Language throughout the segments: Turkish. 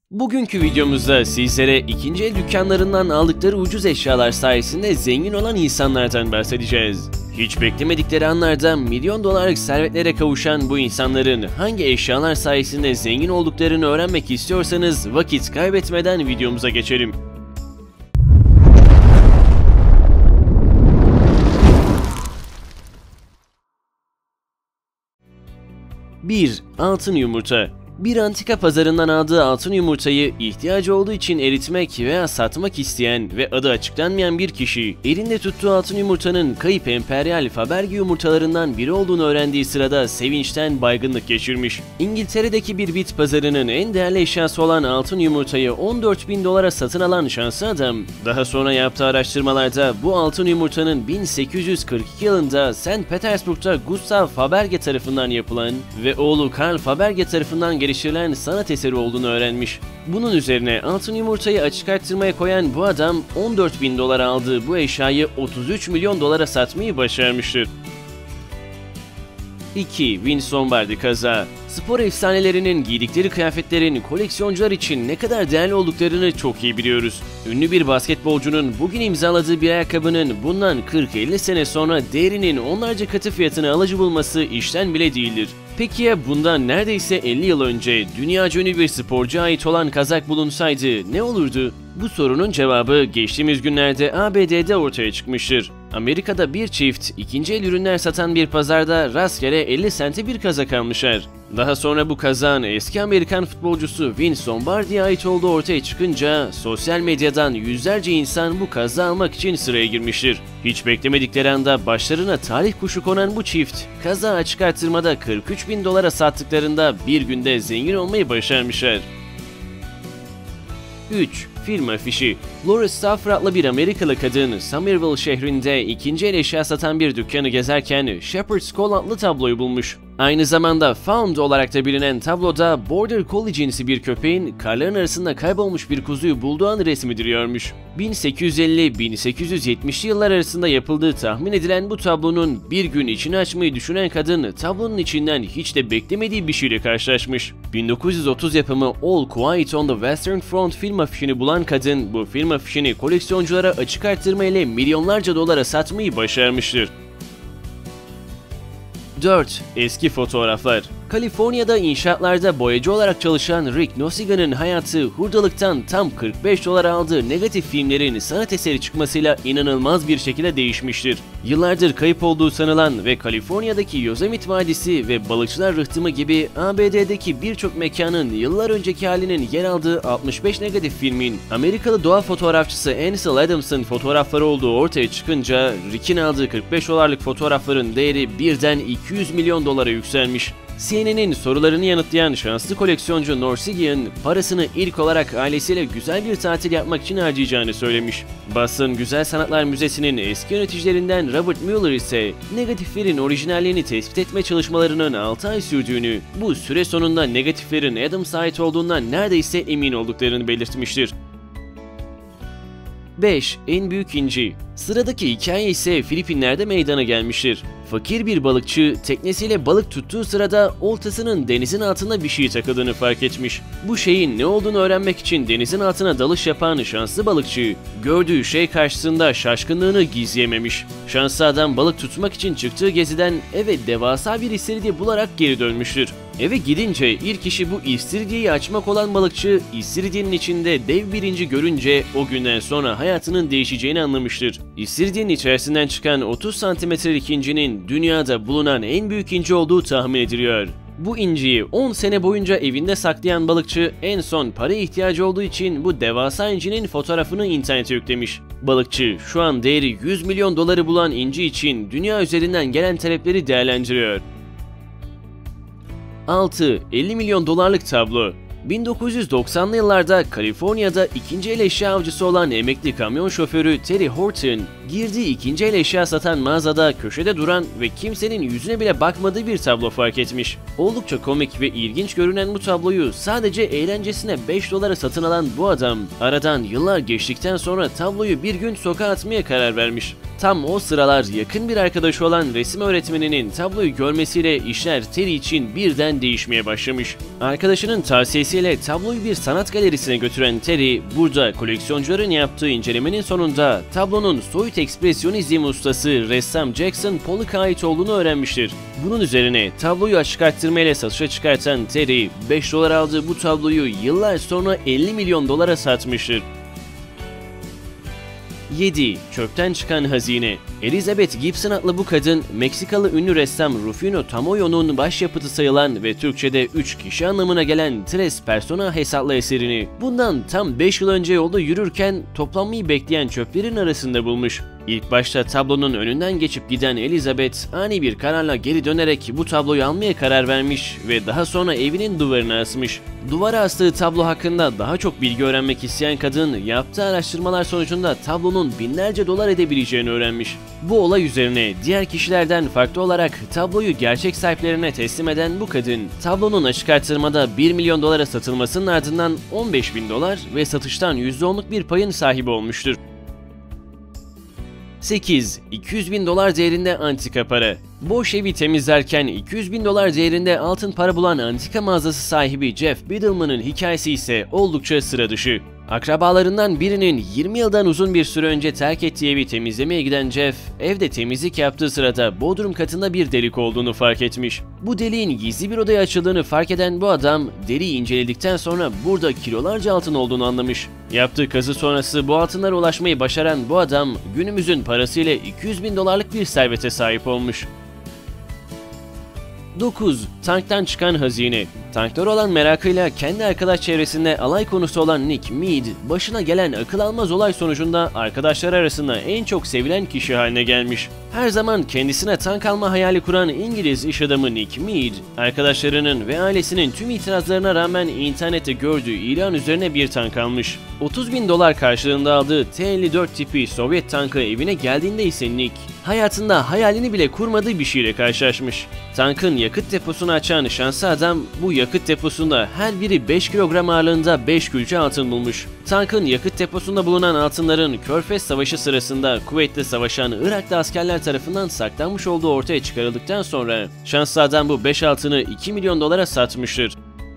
Bugünkü videomuzda sizlere ikinci el dükkanlarından aldıkları ucuz eşyalar sayesinde zengin olan insanlardan bahsedeceğiz. Hiç beklemedikleri anlarda milyon dolarlık servetlere kavuşan bu insanların hangi eşyalar sayesinde zengin olduklarını öğrenmek istiyorsanız vakit kaybetmeden videomuza geçelim. 1. Altın yumurta. Bir antika pazarından aldığı altın yumurtayı ihtiyacı olduğu için eritmek veya satmak isteyen ve adı açıklanmayan bir kişi, elinde tuttuğu altın yumurtanın kayıp emperyal Faberge yumurtalarından biri olduğunu öğrendiği sırada sevinçten baygınlık geçirmiş. İngiltere'deki bir bit pazarının en değerli eşyası olan altın yumurtayı 14.000 dolara satın alan şanslı adam, daha sonra yaptığı araştırmalarda bu altın yumurtanın 1842 yılında St. Petersburg'da Gustav Faberge tarafından yapılan ve oğlu Karl Faberge tarafından geliştirilen sanat eseri olduğunu öğrenmiş. Bunun üzerine altın yumurtayı açık arttırmaya koyan bu adam 14.000 dolara aldığı bu eşyayı 33 milyon dolara satmayı başarmıştır. 2. Vince Lombardi kazağı. Spor efsanelerinin giydikleri kıyafetlerin koleksiyoncular için ne kadar değerli olduklarını çok iyi biliyoruz. Ünlü bir basketbolcunun bugün imzaladığı bir ayakkabının bundan 40-50 sene sonra değerinin onlarca katı fiyatını alıcı bulması işten bile değildir. Peki ya bundan neredeyse 50 yıl önce dünyaca ünlü bir sporcuya ait olan kazak bulunsaydı ne olurdu? Bu sorunun cevabı geçtiğimiz günlerde ABD'de ortaya çıkmıştır. Amerika'da bir çift ikinci el ürünler satan bir pazarda rastgele 50 sente bir kazak almışlar. Daha sonra bu kazağın eski Amerikan futbolcusu Vince Lombardi'ye ait olduğu ortaya çıkınca sosyal medyadan yüzlerce insan bu kazağı almak için sıraya girmiştir. Hiç beklemedikleri anda başlarına talih kuşu konan bu çift, kazağı açık arttırmada 43.000 dolara sattıklarında bir günde zengin olmayı başarmışlar. 3. Film afişi. Laura Stauffer adlı bir Amerikalı kadın Somerville şehrinde ikinci el eşya satan bir dükkanı gezerken Shepherd's Call adlı tabloyu bulmuş. Aynı zamanda Found olarak da bilinen tabloda Border Collie cinsi bir köpeğin karların arasında kaybolmuş bir kuzuyu bulduğu an resmediliyormuş. 1850-1870'li yıllar arasında yapıldığı tahmin edilen bu tablonun bir gün içini açmayı düşünen kadın tablonun içinden hiç de beklemediği bir şeyle karşılaşmış. 1930 yapımı All Quiet on the Western Front film afişini bulan kadın bu film afişini koleksiyonculara açık arttırma ile milyonlarca dolara satmayı başarmıştır. 4. Eski fotoğraflar. Kaliforniya'da inşaatlarda boyacı olarak çalışan Rick Nosigan'ın hayatı hurdalıktan tam 45 dolara aldığı negatif filmlerin sanat eseri çıkmasıyla inanılmaz bir şekilde değişmiştir. Yıllardır kayıp olduğu sanılan ve Kaliforniya'daki Yosemite Vadisi ve Balıkçılar Rıhtımı gibi ABD'deki birçok mekanın yıllar önceki halinin yer aldığı 65 negatif filmin Amerikalı doğa fotoğrafçısı Ansel Adams'ın fotoğrafları olduğu ortaya çıkınca Rick'in aldığı 45 dolarlık fotoğrafların değeri birden 200 milyon dolara yükselmiş. CNN'in sorularını yanıtlayan şanslı koleksiyoncu Norsigian, parasını ilk olarak ailesiyle güzel bir tatil yapmak için harcayacağını söylemiş. Boston Güzel Sanatlar Müzesi'nin eski yöneticilerinden Robert Mueller ise negatiflerin orijinalliğini tespit etme çalışmalarının 6 ay sürdüğünü, bu süre sonunda negatiflerin Adams'a ait olduğundan neredeyse emin olduklarını belirtmiştir. 5. En büyük inci. Sıradaki hikaye ise Filipinler'de meydana gelmiştir. Fakir bir balıkçı teknesiyle balık tuttuğu sırada oltasının denizin altında bir şey takıldığını fark etmiş. Bu şeyin ne olduğunu öğrenmek için denizin altına dalış yapan şanslı balıkçı, gördüğü şey karşısında şaşkınlığını gizleyememiş. Şanslı adam balık tutmak için çıktığı geziden eve devasa bir istiridye bularak geri dönmüştür. Eve gidince ilk işi bu istiridyeyi açmak olan balıkçı, istiridyenin içinde dev bir inci görünce o günden sonra hayatının değişeceğini anlamıştır. İstiridyenin içerisinden çıkan 30 santimetrelik incinin dünyada bulunan en büyük inci olduğu tahmin ediliyor. Bu inciyi 10 sene boyunca evinde saklayan balıkçı en son paraya ihtiyacı olduğu için bu devasa incinin fotoğrafını internete yüklemiş. Balıkçı şu an değeri 100 milyon doları bulan inci için dünya üzerinden gelen talepleri değerlendiriyor. 6. 50 milyon dolarlık tablo. 1990'lı yıllarda Kaliforniya'da ikinci el eşya avcısı olan emekli kamyon şoförü Terry Horton, Girdiği ikinci el eşya satan mağazada köşede duran ve kimsenin yüzüne bile bakmadığı bir tablo fark etmiş. Oldukça komik ve ilginç görünen bu tabloyu sadece eğlencesine 5 dolara satın alan bu adam, aradan yıllar geçtikten sonra tabloyu bir gün sokağa atmaya karar vermiş. Tam o sıralar yakın bir arkadaşı olan resim öğretmeninin tabloyu görmesiyle işler Terry için birden değişmeye başlamış. Arkadaşının tavsiyesiyle tabloyu bir sanat galerisine götüren Terry, burada koleksiyoncuların yaptığı incelemenin sonunda tablonun soyut ekspresyonizm ustası ressam Jackson Pollock'a ait olduğunu öğrenmiştir. Bunun üzerine tabloyu açık arttırmayla satışa çıkartan Terry, 5 dolar aldığı bu tabloyu yıllar sonra 50 milyon dolara satmıştır. 7. Çöpten çıkan hazine. Elizabeth Gibson adlı bu kadın, Meksikalı ünlü ressam Rufino Tamayo'nun başyapıtı sayılan ve Türkçe'de 3 kişi anlamına gelen Tres Personajes adlı eserini bundan tam 5 yıl önce yolda yürürken toplanmayı bekleyen çöplerin arasında bulmuş. İlk başta tablonun önünden geçip giden Elizabeth ani bir kararla geri dönerek bu tabloyu almaya karar vermiş ve daha sonra evinin duvarına asmış. Duvara astığı tablo hakkında daha çok bilgi öğrenmek isteyen kadın yaptığı araştırmalar sonucunda tablonun binlerce dolar edebileceğini öğrenmiş. Bu olay üzerine diğer kişilerden farklı olarak tabloyu gerçek sahiplerine teslim eden bu kadın, tablonun açık arttırmada 1 milyon dolara satılmasının ardından 15 bin dolar ve satıştan %10'luk bir payın sahibi olmuştur. 8. 200 bin dolar değerinde antika para. Boş evi temizlerken 200 bin dolar değerinde altın para bulan antika mağazası sahibi Jeff Biddleman'ın hikayesi ise oldukça sıra dışı. Akrabalarından birinin 20 yıldan uzun bir süre önce terk ettiği evi temizlemeye giden Jeff, evde temizlik yaptığı sırada bodrum katında bir delik olduğunu fark etmiş. Bu deliğin gizli bir odaya açıldığını fark eden bu adam, deliği inceledikten sonra burada kilolarca altın olduğunu anlamış. Yaptığı kazı sonrası bu altınlara ulaşmayı başaran bu adam, günümüzün parasıyla 200 bin dolarlık bir servete sahip olmuş. 9. Tanktan çıkan hazine. Tanklara olan merakıyla kendi arkadaş çevresinde alay konusu olan Nick Mead, başına gelen akıl almaz olay sonucunda arkadaşlar arasında en çok sevilen kişi haline gelmiş. Her zaman kendisine tank alma hayali kuran İngiliz iş adamı Nick Mead, arkadaşlarının ve ailesinin tüm itirazlarına rağmen internette gördüğü ilan üzerine bir tank almış. 30 bin dolar karşılığında aldığı T-54 tipi Sovyet tankı evine geldiğinde ise Nick, hayatında hayalini bile kurmadığı bir şeyle karşılaşmış. Tankın yakıt deposunu açan şanslı adam, bu yakıt deposunda her biri 5 kilogram ağırlığında 5 külçe altın bulmuş. Tankın yakıt deposunda bulunan altınların Körfez Savaşı sırasında Kuveyt'te savaşan Iraklı askerler tarafından saklanmış olduğu ortaya çıkarıldıktan sonra şanslı adam bu 5 altını 2 milyon dolara satmıştır.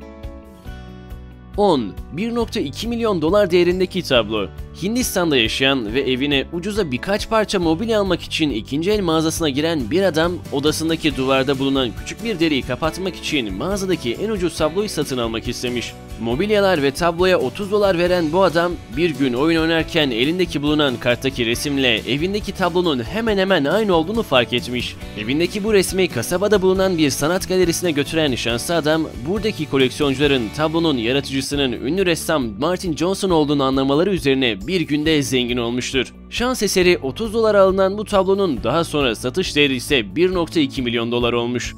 10. 1.2 milyon dolar değerindeki tablo. Hindistan'da yaşayan ve evine ucuza birkaç parça mobilya almak için ikinci el mağazasına giren bir adam, odasındaki duvarda bulunan küçük bir deliği kapatmak için mağazadaki en ucuz tabloyu satın almak istemiş. Mobilyalar ve tabloya 30 dolar veren bu adam, bir gün oyun oynarken elindeki bulunan karttaki resimle evindeki tablonun hemen hemen aynı olduğunu fark etmiş. Evindeki bu resmi kasabada bulunan bir sanat galerisine götüren şanslı adam, buradaki koleksiyoncuların tablonun yaratıcısının ünlü ressam Martin Johnson olduğunu anlamaları üzerine bir günde zengin olmuştur. Şans eseri 30 dolara alınan bu tablonun daha sonra satış değeri ise 1.2 milyon dolar olmuş.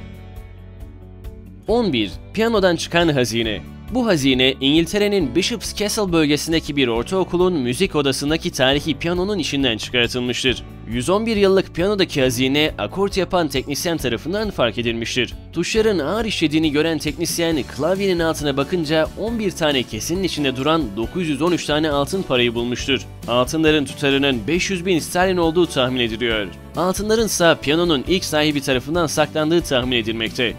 11. Piyanodan çıkan hazine. Bu hazine, İngiltere'nin Bishop's Castle bölgesindeki bir ortaokulun müzik odasındaki tarihi piyanonun içinden çıkartılmıştır. 111 yıllık piyanodaki hazine, akort yapan teknisyen tarafından fark edilmiştir. Tuşların ağır işlediğini gören teknisyen, klavyenin altına bakınca 11 tane kesenin içinde duran 913 tane altın parayı bulmuştur. Altınların tutarının 500 bin sterlin olduğu tahmin ediliyor. Altınların ise piyanonun ilk sahibi tarafından saklandığı tahmin edilmekte.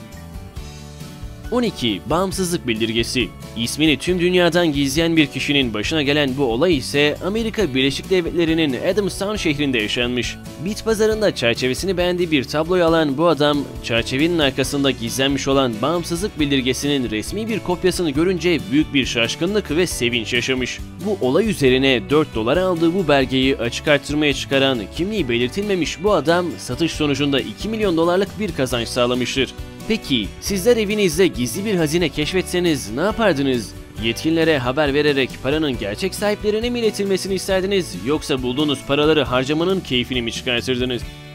12. Bağımsızlık bildirgesi. İsmini tüm dünyadan gizleyen bir kişinin başına gelen bu olay ise Amerika Birleşik Devletleri'nin Adamstown şehrinde yaşanmış. Bit pazarında çerçevesini beğendiği bir tabloyu alan bu adam, çerçevenin arkasında gizlenmiş olan bağımsızlık bildirgesinin resmi bir kopyasını görünce büyük bir şaşkınlık ve sevinç yaşamış. Bu olay üzerine 4 dolara aldığı bu belgeyi açık arttırmaya çıkaran kimliği belirtilmemiş bu adam, satış sonucunda 2 milyon dolarlık bir kazanç sağlamıştır. Peki, sizler evinizde gizli bir hazine keşfetseniz ne yapardınız? Yetkililere haber vererek paranın gerçek sahiplerine mi iletilmesini isterdiniz, yoksa bulduğunuz paraları harcamanın keyfini mi çıkartırdınız?